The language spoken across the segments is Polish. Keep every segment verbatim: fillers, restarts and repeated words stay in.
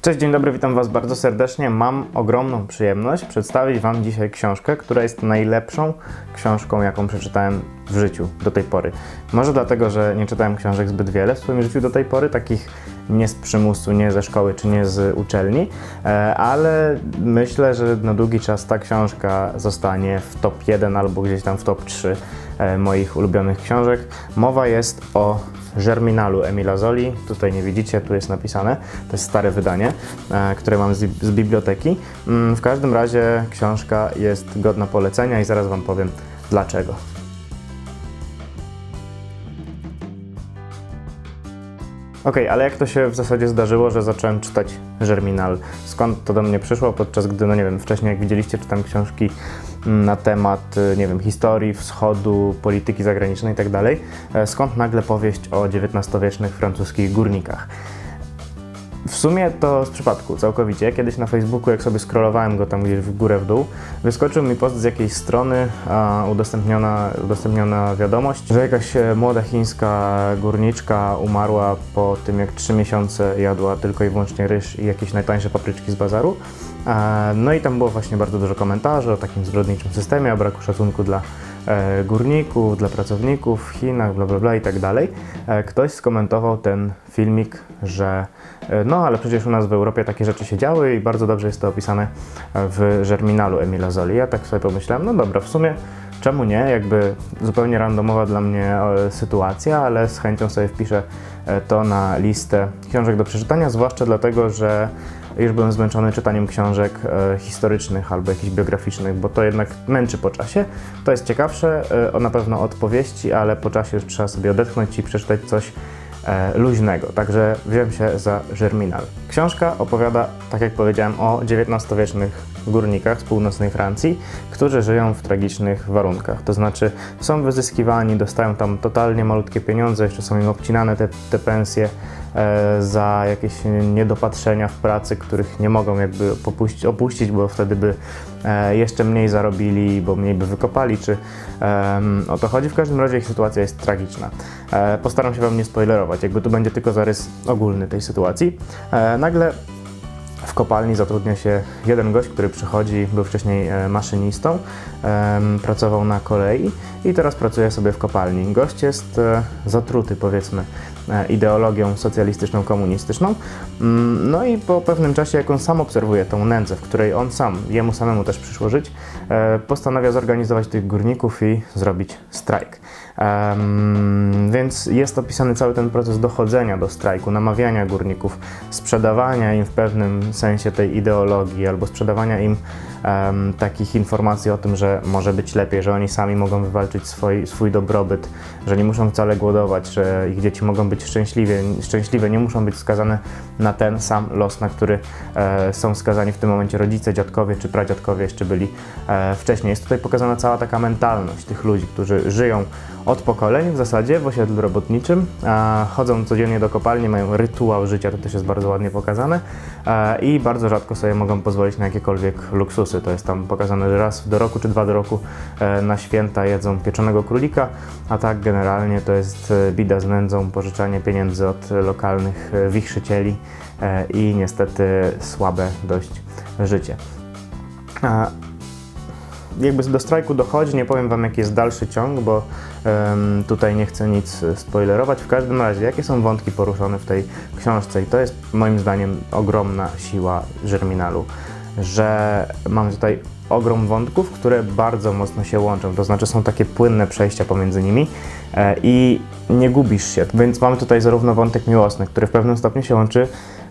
Cześć, dzień dobry, witam Was bardzo serdecznie. Mam ogromną przyjemność przedstawić Wam dzisiaj książkę, która jest najlepszą książką, jaką przeczytałem w życiu do tej pory. Może dlatego, że nie czytałem książek zbyt wiele w swoim życiu do tej pory, takich nie z przymusu, nie ze szkoły czy nie z uczelni, ale myślę, że na długi czas ta książka zostanie w top jeden albo gdzieś tam w top trzy moich ulubionych książek. Mowa jest o Germinalu Emila Zoli. Tutaj nie widzicie, tu jest napisane. To jest stare wydanie, które mam z, z biblioteki. W każdym razie książka jest godna polecenia i zaraz Wam powiem dlaczego. Ok, ale jak to się w zasadzie zdarzyło, że zacząłem czytać Germinal? Skąd to do mnie przyszło? Podczas gdy, no nie wiem, wcześniej jak widzieliście, czytam książki na temat, nie wiem, historii wschodu, polityki zagranicznej i tak dalej. Skąd nagle powieść o dziewiętnastowiecznych francuskich górnikach? W sumie to z przypadku, całkowicie. Kiedyś na Facebooku, jak sobie scrollowałem go tam gdzieś w górę, w dół, wyskoczył mi post z jakiejś strony, a udostępniona, udostępniona wiadomość, że jakaś młoda chińska górniczka umarła po tym, jak trzy miesiące jadła tylko i wyłącznie ryż i jakieś najtańsze papryczki z bazaru. No i tam było właśnie bardzo dużo komentarzy o takim zbrodniczym systemie, o braku szacunku dla górników, dla pracowników w Chinach, bla bla bla i tak dalej. Ktoś skomentował ten filmik, że no ale przecież u nas w Europie takie rzeczy się działy i bardzo dobrze jest to opisane w Germinalu Emila Zoli. Ja tak sobie pomyślałem, no dobra, w sumie czemu nie, jakby zupełnie randomowa dla mnie sytuacja, ale z chęcią sobie wpiszę to na listę książek do przeczytania, zwłaszcza dlatego, że już byłem zmęczony czytaniem książek e, historycznych albo jakichś biograficznych, bo to jednak męczy po czasie. To jest ciekawsze, e, na pewno od powieści, ale po czasie już trzeba sobie odetchnąć i przeczytać coś e, luźnego. Także wziąłem się za Germinal. Książka opowiada, tak jak powiedziałem, o dziewiętnastowiecznych górnikach z północnej Francji, którzy żyją w tragicznych warunkach. To znaczy są wyzyskiwani, dostają tam totalnie malutkie pieniądze, jeszcze są im obcinane te, te pensje e, za jakieś niedopatrzenia w pracy, których nie mogą jakby popuścić, opuścić, bo wtedy by e, jeszcze mniej zarobili, bo mniej by wykopali, czy e, o to chodzi. W każdym razie ich sytuacja jest tragiczna. E, postaram się Wam nie spoilerować, jakby tu będzie tylko zarys ogólny tej sytuacji. E, nagle w kopalni zatrudnia się jeden gość, który przychodzi, był wcześniej maszynistą, pracował na kolei i teraz pracuje sobie w kopalni. Gość jest zatruty, powiedzmy, ideologią socjalistyczną, komunistyczną. No i po pewnym czasie, jak on sam obserwuje tą nędzę, w której on sam, jemu samemu też przyszło żyć, postanawia zorganizować tych górników i zrobić strajk. Um, więc jest opisany cały ten proces dochodzenia do strajku, namawiania górników, sprzedawania im w pewnym sensie tej ideologii albo sprzedawania im um, takich informacji o tym, że może być lepiej, że oni sami mogą wywalczyć swój, swój dobrobyt, że nie muszą wcale głodować, że ich dzieci mogą być szczęśliwe, szczęśliwe nie muszą być skazane na ten sam los, na który e, są skazani w tym momencie rodzice, dziadkowie czy pradziadkowie jeszcze byli e, wcześniej. Jest tutaj pokazana cała taka mentalność tych ludzi, którzy żyją od pokoleń w zasadzie w osiedlu robotniczym, a chodzą codziennie do kopalni, mają rytuał życia, to też jest bardzo ładnie pokazane a, i bardzo rzadko sobie mogą pozwolić na jakiekolwiek luksusy. To jest tam pokazane, że raz do roku czy dwa do roku e, na święta jedzą pieczonego królika, a tak generalnie to jest bida z nędzą, pożyczanie pieniędzy od lokalnych wichrzycieli e, i niestety słabe dość życie. A, jakby do strajku dochodzi, nie powiem Wam, jaki jest dalszy ciąg, bo um, tutaj nie chcę nic spoilerować. W każdym razie, jakie są wątki poruszone w tej książce i to jest moim zdaniem ogromna siła Germinalu, że mamy tutaj ogrom wątków, które bardzo mocno się łączą, to znaczy są takie płynne przejścia pomiędzy nimi e, i nie gubisz się, więc mamy tutaj zarówno wątek miłosny, który w pewnym stopniu się łączy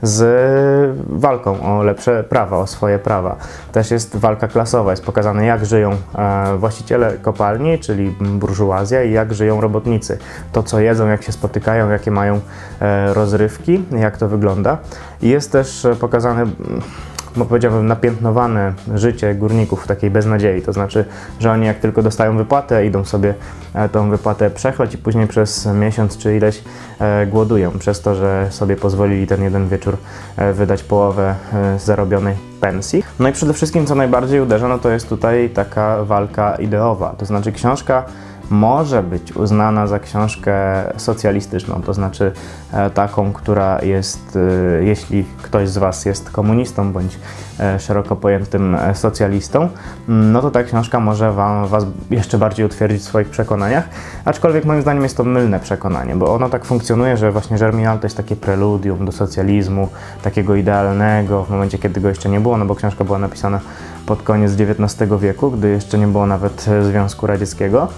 z walką o lepsze prawa, o swoje prawa. Też jest walka klasowa, jest pokazane, jak żyją e, właściciele kopalni, czyli burżuazja, i jak żyją robotnicy. To, co jedzą, jak się spotykają, jakie mają e, rozrywki, jak to wygląda. I jest też pokazane, bo powiedziałbym, napiętnowane życie górników w takiej beznadziei, to znaczy, że oni jak tylko dostają wypłatę, idą sobie tą wypłatę przechlać i później przez miesiąc czy ileś e, głodują, przez to, że sobie pozwolili ten jeden wieczór e, wydać połowę e, zarobionej pensji. No i przede wszystkim, co najbardziej uderza, no to jest tutaj taka walka ideowa, to znaczy książka może być uznana za książkę socjalistyczną, to znaczy taką, która jest, jeśli ktoś z Was jest komunistą bądź szeroko pojętym socjalistą, no to ta książka może wam, Was jeszcze bardziej utwierdzić w swoich przekonaniach, aczkolwiek moim zdaniem jest to mylne przekonanie, bo ono tak funkcjonuje, że właśnie Germinal to jest takie preludium do socjalizmu, takiego idealnego, w momencie kiedy go jeszcze nie było, no bo książka była napisana pod koniec dziewiętnastego wieku, gdy jeszcze nie było nawet Związku Radzieckiego.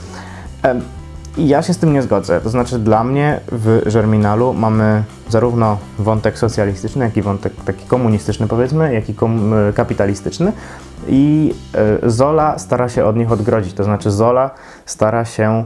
I ja się z tym nie zgodzę, to znaczy dla mnie w Germinalu mamy zarówno wątek socjalistyczny, jak i wątek taki komunistyczny powiedzmy, jak i kapitalistyczny i Zola stara się od nich odgrodzić, to znaczy Zola stara się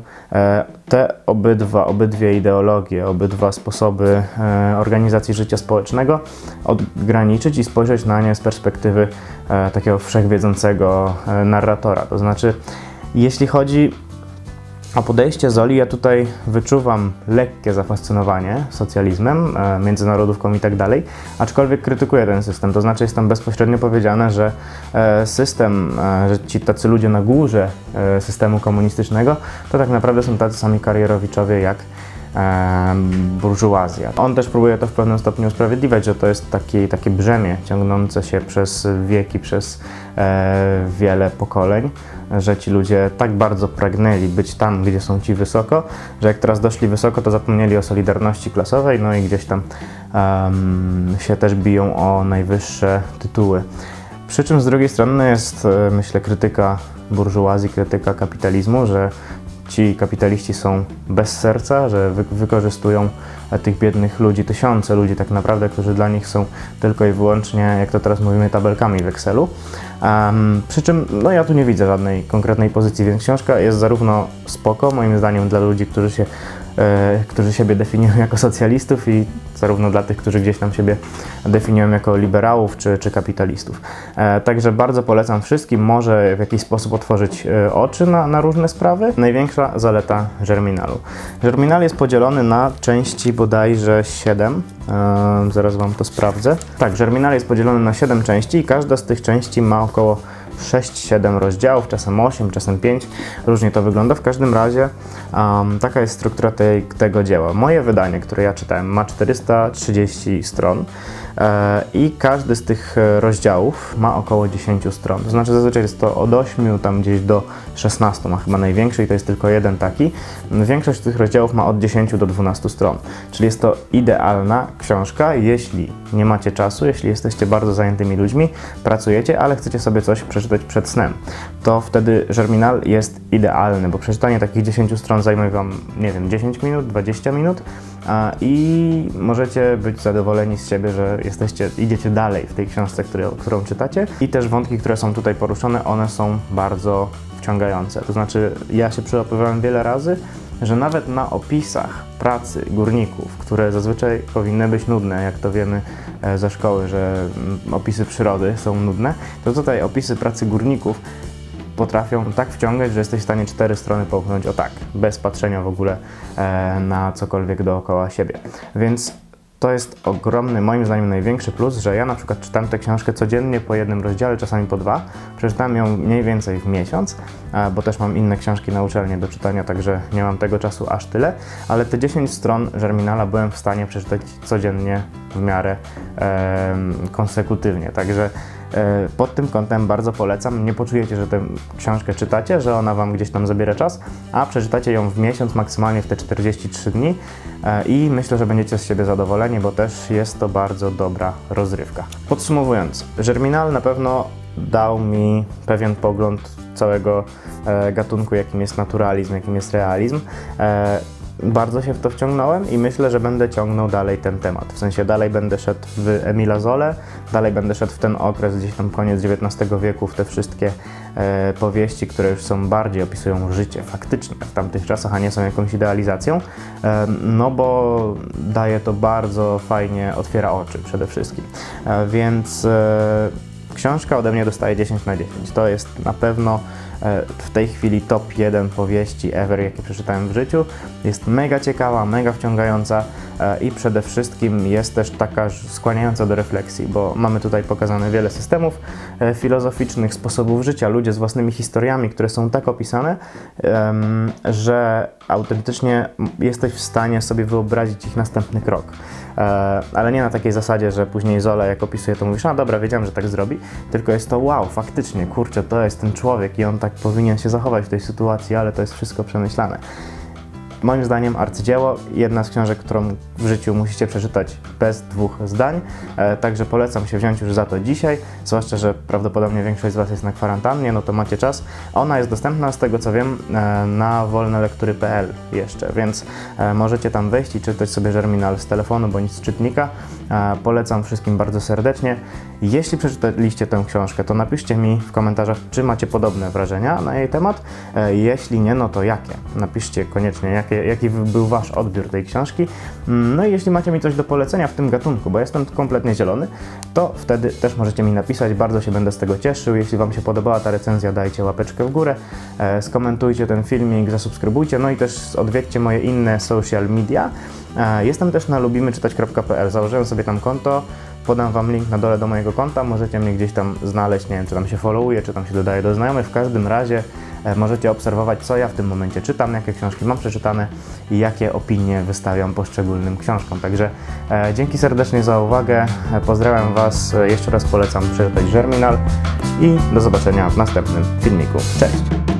te obydwa, obydwie ideologie, obydwa sposoby organizacji życia społecznego odgraniczyć i spojrzeć na nie z perspektywy takiego wszechwiedzącego narratora, to znaczy jeśli chodzi o podejście Zoli, ja tutaj wyczuwam lekkie zafascynowanie socjalizmem, e, międzynarodówką i tak dalej, aczkolwiek krytykuję ten system, to znaczy jest tam bezpośrednio powiedziane, że e, system, e, że ci tacy ludzie na górze e, systemu komunistycznego, to tak naprawdę są tacy sami karierowiczowie jak e, burżuazja. On też próbuje to w pewnym stopniu usprawiedliwiać, że to jest taki, takie brzemię ciągnące się przez wieki, przez e, wiele pokoleń, że ci ludzie tak bardzo pragnęli być tam, gdzie są ci wysoko, że jak teraz doszli wysoko, to zapomnieli o solidarności klasowej, no i gdzieś tam um, się też biją o najwyższe tytuły. Przy czym z drugiej strony jest, myślę, krytyka burżuazji, krytyka kapitalizmu, że ci kapitaliści są bez serca, że wy wykorzystują tych biednych ludzi, tysiące ludzi tak naprawdę, którzy dla nich są tylko i wyłącznie, jak to teraz mówimy, tabelkami w Excelu. Um, przy czym no ja tu nie widzę żadnej konkretnej pozycji, więc książka jest zarówno spoko, moim zdaniem, dla ludzi, którzy się e, którzy siebie definiują jako socjalistów i zarówno dla tych, którzy gdzieś tam siebie definiują jako liberałów czy, czy kapitalistów. E, także bardzo polecam wszystkim, może w jakiś sposób otworzyć e, oczy na, na różne sprawy. Największa zaleta Germinalu. Germinal jest podzielony na części bodajże siedem. E, zaraz Wam to sprawdzę. Tak, Germinal jest podzielony na siedem części i każda z tych części ma około sześć siedem rozdziałów, czasem osiem, czasem pięć. Różnie to wygląda. W każdym razie um, taka jest struktura tej, tego dzieła. Moje wydanie, które ja czytałem, ma czterysta trzydzieści stron e, i każdy z tych rozdziałów ma około dziesięć stron. To znaczy zazwyczaj jest to od ośmiu tam gdzieś do szesnastu, ma chyba największy i to jest tylko jeden taki. Większość tych rozdziałów ma od dziesięciu do dwunastu stron, czyli jest to idealna książka, jeśli nie macie czasu, jeśli jesteście bardzo zajętymi ludźmi, pracujecie, ale chcecie sobie coś przeczytać przed snem, to wtedy Germinal jest idealny, bo przeczytanie takich dziesięciu stron zajmie Wam, nie wiem, dziesięć minut, dwadzieścia minut a, i możecie być zadowoleni z siebie, że jesteście, idziecie dalej w tej książce, którą, którą czytacie i też wątki, które są tutaj poruszone, one są bardzo wciągające. To znaczy, ja się przyłapywałem wiele razy, że nawet na opisach pracy górników, które zazwyczaj powinny być nudne, jak to wiemy ze szkoły, że opisy przyrody są nudne, to tutaj opisy pracy górników potrafią tak wciągać, że jesteś w stanie cztery strony połknąć o tak, bez patrzenia w ogóle na cokolwiek dookoła siebie. Więc to jest ogromny, moim zdaniem największy plus, że ja na przykład czytam tę książkę codziennie po jednym rozdziale, czasami po dwa. Przeczytam ją mniej więcej w miesiąc, bo też mam inne książki na uczelni do czytania, także nie mam tego czasu aż tyle, ale te dziesięć stron Germinala byłem w stanie przeczytać codziennie w miarę e, konsekutywnie, także pod tym kątem bardzo polecam. Nie poczujecie, że tę książkę czytacie, że ona Wam gdzieś tam zabiera czas, a przeczytacie ją w miesiąc, maksymalnie w te czterdzieści trzy dni i myślę, że będziecie z siebie zadowoleni, bo też jest to bardzo dobra rozrywka. Podsumowując, Germinal na pewno dał mi pewien pogląd całego gatunku, jakim jest naturalizm, jakim jest realizm. Bardzo się w to wciągnąłem i myślę, że będę ciągnął dalej ten temat. W sensie dalej będę szedł w Emila Zolę, dalej będę szedł w ten okres gdzieś tam koniec dziewiętnastego wieku, w te wszystkie e, powieści, które już są bardziej opisują życie faktyczne w tamtych czasach, a nie są jakąś idealizacją, e, no bo daje to bardzo fajnie, otwiera oczy przede wszystkim. E, więc e, książka ode mnie dostaje dziesięć na dziesięć. To jest na pewno w tej chwili top jeden powieści ever, jakie przeczytałem w życiu. Jest mega ciekawa, mega wciągająca i przede wszystkim jest też taka skłaniająca do refleksji, bo mamy tutaj pokazane wiele systemów filozoficznych, sposobów życia, ludzie z własnymi historiami, które są tak opisane, że autentycznie jesteś w stanie sobie wyobrazić ich następny krok. Ale nie na takiej zasadzie, że później Zola, jak opisuje, to mówisz, a dobra, wiedziałem, że tak zrobi, tylko jest to wow, faktycznie, kurczę, to jest ten człowiek i on tak powinien się zachować w tej sytuacji, ale to jest wszystko przemyślane. Moim zdaniem arcydzieło, jedna z książek, którą w życiu musicie przeczytać bez dwóch zdań, e, także polecam się wziąć już za to dzisiaj, zwłaszcza, że prawdopodobnie większość z Was jest na kwarantannie, no to macie czas. Ona jest dostępna, z tego co wiem, e, na wolnelektury kropka p l jeszcze, więc e, możecie tam wejść i czytać sobie Germinal z telefonu bądź z czytnika. E, polecam wszystkim bardzo serdecznie. Jeśli przeczytaliście tę książkę, to napiszcie mi w komentarzach, czy macie podobne wrażenia na jej temat. E, jeśli nie, no to jakie? Napiszcie koniecznie, jakie jaki był Wasz odbiór tej książki. No i jeśli macie mi coś do polecenia w tym gatunku, bo jestem kompletnie zielony, to wtedy też możecie mi napisać, bardzo się będę z tego cieszył. Jeśli Wam się podobała ta recenzja, dajcie łapeczkę w górę, e, skomentujcie ten filmik, zasubskrybujcie, no i też odwiedźcie moje inne social media. E, jestem też na lubimy czytać kropka p l, założyłem sobie tam konto, podam Wam link na dole do mojego konta, możecie mnie gdzieś tam znaleźć, nie wiem, czy tam się followuje, czy tam się dodaje do znajomych, w każdym razie e, możecie obserwować, co ja w tym momencie czytam, jakie książki mam przeczytane i jakie opinie wystawiam poszczególnym książkom. Także e, dzięki serdecznie za uwagę, e, pozdrawiam Was, e, jeszcze raz polecam przeczytać Germinal i do zobaczenia w następnym filmiku. Cześć!